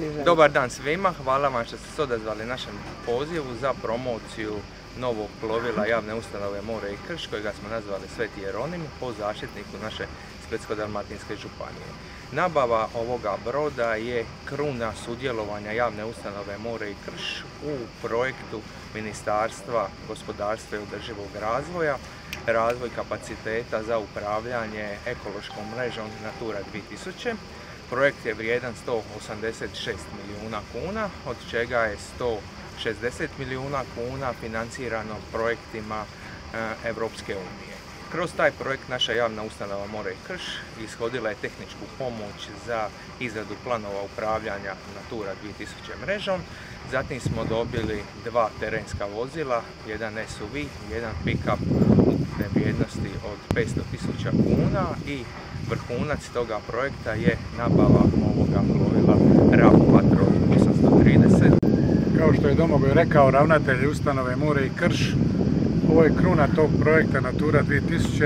približeni. Dobar dan svima, hvala vam što ste se odazvali našem pozivu za promociju novog plovila javne ustanove More i Krš, kojega smo nazvali Sveti Jeronim po zaštitniku naše Splitsko-Dalmatinske županije. Nabava ovoga broda je kruna sudjelovanja javne ustanove More i Krš u projektu Ministarstva gospodarstva i održivog razvoja, razvoj kapaciteta za upravljanje ekološkom mrežom Natura 2000. Projekt je vrijedan 186 milijuna kuna, od čega je 160 milijuna kuna financirano projektima Europske unije. Kroz taj projekt naša javna ustanova More i Krš ishodila je tehničku pomoć za izradu planova upravljanja Natura 2000 mrežom. Zatim smo dobili dva terenska vozila, jedan SUV, jedan pick-up ukupne vrijednosti od 500.000 kuna i vrhunac toga projekta je nabava ovoga plovila RAV Patrol 830. Kao što je Domagoj rekao, ravnatelj ustanove More i Krš, ovo je kruna tog projekta Natura 2000.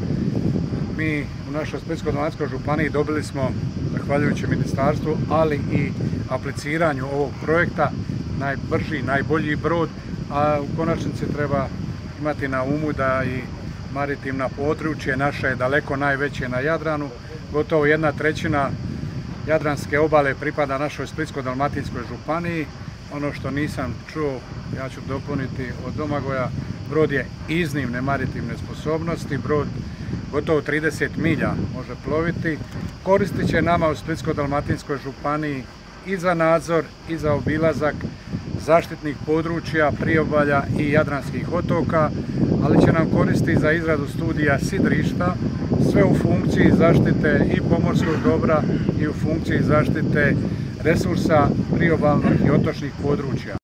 Mi u našoj Splitsko-dalmatinskoj županiji dobili smo, zahvaljujući ministarstvu, ali i apliciranju ovog projekta, najbrži, najbolji brod, a u konačnici treba imati na umu da i maritimna područje naše je daleko najveće na Jadranu. Gotovo 1/3 jadranske obale pripada našoj Splitsko-dalmatinskoj županiji. Ono što nisam čuo, ja ću dopuniti od Domagoja, brod je iznimne maritimne sposobnosti, brod gotovo 30 milja može ploviti. Koristit će nama u Splitsko-dalmatinskoj županiji i za nadzor i za obilazak zaštitnih područja, priobalja i jadranskih otoka, ali će nam koristiti za izradu studija sidrišta, sve u funkciji zaštite i pomorskog dobra i u funkciji zaštite resursa priobalnih i otočnih područja.